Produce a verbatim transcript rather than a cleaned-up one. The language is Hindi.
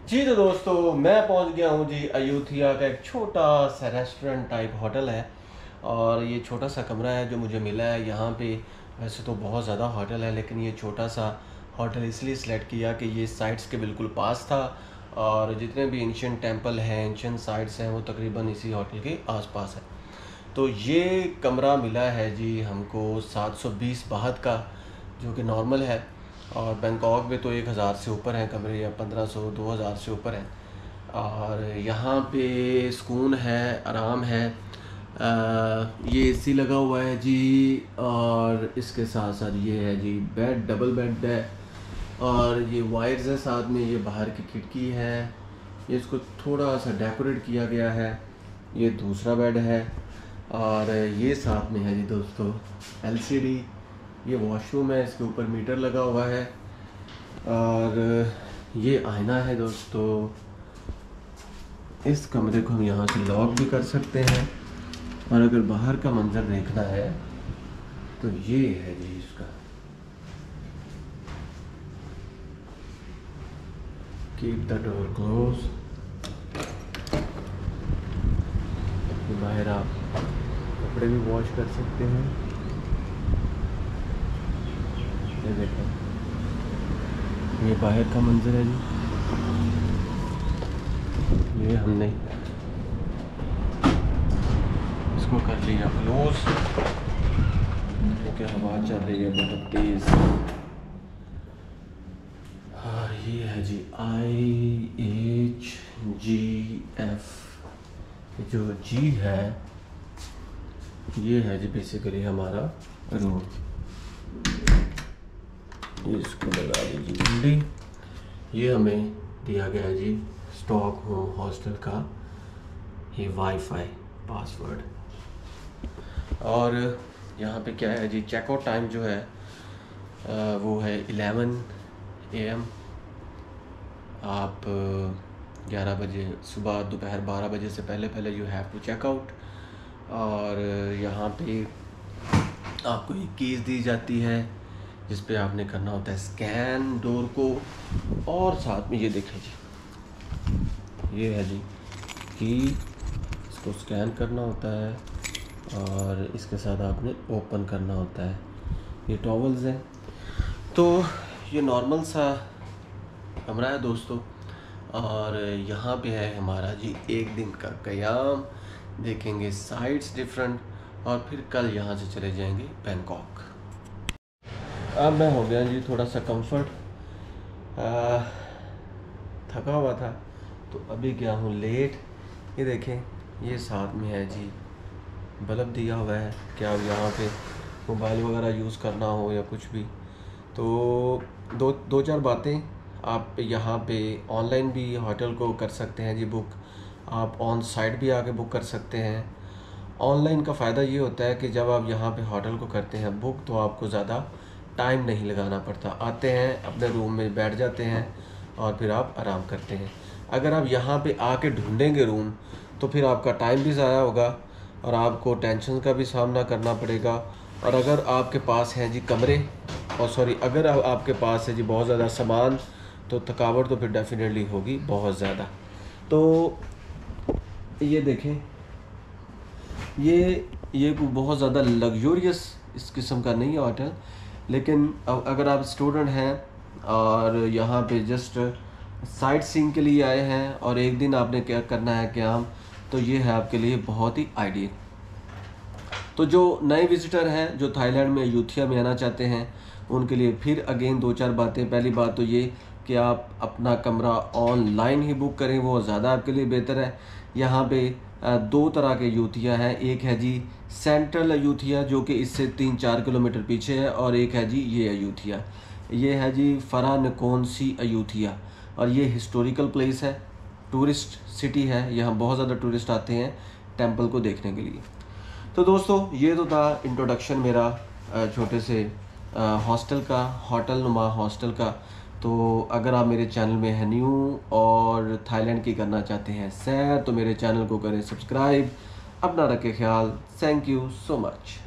जी तो दोस्तों, मैं पहुंच गया हूं जी अयोध्या का एक छोटा सा रेस्टोरेंट टाइप होटल है। और ये छोटा सा कमरा है जो मुझे मिला है यहाँ पे। वैसे तो बहुत ज़्यादा होटल है, लेकिन ये छोटा सा होटल इसलिए सिलेक्ट किया कि ये साइट्स के बिल्कुल पास था। और जितने भी एंशियंट टेंपल हैं, एंशियंट साइट्स हैं, वो तकरीबन इसी होटल के आसपास है। तो ये कमरा मिला है जी हमको सात सौ बीस बाहत का, जो कि नॉर्मल है। और बैंकॉक में तो एक हज़ार से ऊपर हैं कमरे, या पंद्रह सौ दो हज़ार से ऊपर हैं। और यहाँ पे सुकून है, आराम है। आ, ये एसी लगा हुआ है जी। और इसके साथ साथ ये है जी बेड, डबल बेड है। और ये वायर्स है साथ में, ये बाहर की खिड़की है, ये इसको थोड़ा सा डेकोरेट किया गया है। ये दूसरा बेड है। और ये साथ में है जी दोस्तों एलसीडी। ये वॉशरूम है, इसके ऊपर मीटर लगा हुआ है। और ये आईना है दोस्तों। इस कमरे को हम यहाँ से लॉक भी कर सकते हैं। और अगर बाहर का मंजर देखना है तो ये है जी इसका। Keep the door close. बाहर आप कपड़े भी वॉश कर सकते हैं। ये देखो, ये बाहर का मंजर है जी। ये हमने इसको कर लिया क्लोज, क्योंकि हवा चल रही है बहुत तेज। और ये है जी आई एच जी एफ। जो जी है ये है जी बेसिकली हमारा रूम। इसको लगा दीजिए जल्दी। ये हमें दिया गया है जी स्टॉक होम हॉस्टल का ये वाईफाई पासवर्ड। और यहाँ पे क्या है जी, चेकआउट टाइम जो है आ, वो है इलेवन ए एम। आप ग्यारह बजे सुबह, दोपहर बारह बजे से पहले पहले यू हैव टू चेकआउट। और यहाँ पे आपको एक कीज़ दी जाती है जिस पे आपने करना होता है स्कैन डोर को। और साथ में ये देखें जी, ये है जी कि इसको स्कैन करना होता है और इसके साथ आपने ओपन करना होता है। ये टॉवल्स हैं। तो ये नॉर्मल सा कमरा है दोस्तों। और यहाँ पे है हमारा जी एक दिन का क़याम। देखेंगे साइट्स डिफरेंट, और फिर कल यहाँ से चले जाएंगे बैंकॉक। अब मैं हो गया जी थोड़ा सा कंफर्ट, थका हुआ था तो अभी गया हूँ लेट। ये देखें, ये साथ में है जी बल्ब दिया हुआ है कि आप यहाँ पे मोबाइल वगैरह यूज़ करना हो या कुछ भी। तो दो दो चार बातें, आप यहाँ पे ऑनलाइन भी होटल को कर सकते हैं जी बुक। आप ऑन साइट भी आके बुक कर सकते हैं। ऑनलाइन का फ़ायदा ये होता है कि जब आप यहाँ पे होटल को करते हैं बुक, तो आपको ज़्यादा टाइम नहीं लगाना पड़ता। आते हैं, अपने रूम में बैठ जाते हैं और फिर आप आराम करते हैं। अगर आप यहाँ पे आके ढूंढेंगे रूम, तो फिर आपका टाइम भी ज़ाया होगा और आपको टेंशन का भी सामना करना पड़ेगा। और अगर आपके पास हैं जी कमरे, और सॉरी अगर आपके पास है जी बहुत ज़्यादा सामान, तो थकावट तो फिर डेफिनेटली होगी बहुत ज़्यादा। तो ये देखें, ये ये बहुत ज़्यादा लग्जूरियस इस किस्म का नहीं है होटल, लेकिन अगर आप स्टूडेंट हैं और यहाँ पे जस्ट साइट सीइंग के लिए आए हैं और एक दिन आपने क्या करना है क्या, तो ये है आपके लिए बहुत ही आइडियल। तो जो नए विज़िटर हैं जो थाईलैंड में अयोध्या में आना चाहते हैं, उनके लिए फिर अगेन दो चार बातें। पहली बात तो ये कि आप अपना कमरा ऑनलाइन ही बुक करें, वो ज़्यादा आपके लिए बेहतर है। यहाँ पे दो तरह के अयोध्या हैं, एक है जी सेंट्रल अयोध्या जो कि इससे तीन चार किलोमीटर पीछे है, और एक है जी ये अयोध्या, ये है जी फरानकोनसी अयोध्या। और ये हिस्टोरिकल प्लेस है, टूरिस्ट सिटी है, यहाँ बहुत ज़्यादा टूरिस्ट आते हैं टेंपल को देखने के लिए। तो दोस्तों, ये तो था इंट्रोडक्शन मेरा छोटे से हॉस्टल का, होटल नुमा हॉस्टल का। तो अगर आप मेरे चैनल में हैं न्यू और थाईलैंड की करना चाहते हैं सैर, तो मेरे चैनल को करें सब्सक्राइब। अपना रखें ख्याल। Thank you so much.